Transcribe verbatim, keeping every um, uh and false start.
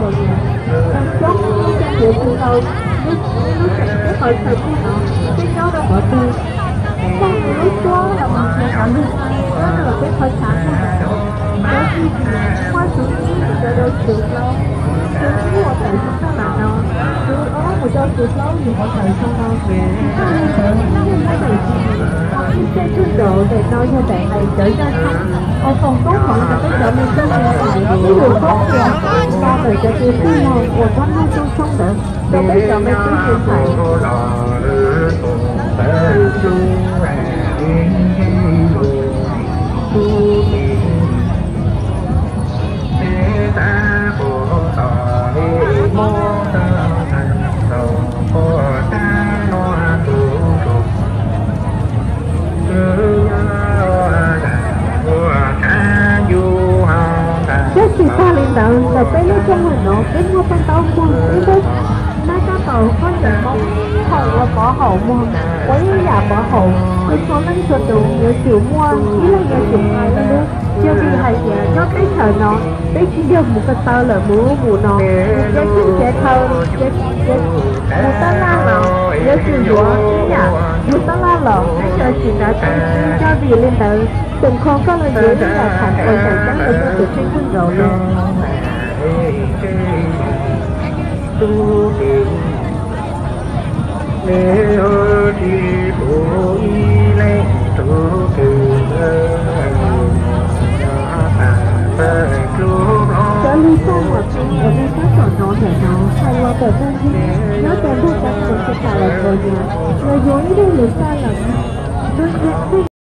rồi nhà chốt trong địa phương đâu nó nó sẽ cái hội thầy của nó cái cháu đâu họ tư không lúc đó là mình sẽ cảm được đó là cái hội thảo của nó đó khi thì qua chủ nghĩa thì cho đâu được đâu chủ nghĩa họ thầy không có bạn đâu chủ đó mà cho được lâu thì họ thầy không đâu nó nên nó này họ đi xe thương độ để nói cho bạn này trở ra không họ không tốt họ là cái trở nên tốt cái điều tốt kìa lo về cho tôi khi nào của con nó trong sông được để bây giờ mới cứ như thầy cái gì ta lên đạo là cái nó trong mình nó cái mua con tàu mua cái đó nó có tàu có những món hậu và bỏ hậu mua quấy là bỏ hậu cái số nó cho đủ nhiều triệu mua chỉ là nhiều triệu hai nữa chưa đi hay giờ nó cái thời nó cái chỉ được một cái tàu là mua mù nó cái cái trẻ thơ cái cái một tao la lò nhớ chuyện của nhà một tao la lò cái giờ chỉ đã cho gì lên tới từng con có lời dưới là thành ôi thành trắng được cho tụi sinh quân rồi luôn cho lưu xong mà ở đây có trò nó để nó hay là tờ thân gì nó tên thuộc cácคนจะtrả lời rồi nhà người dối đây là sai lầm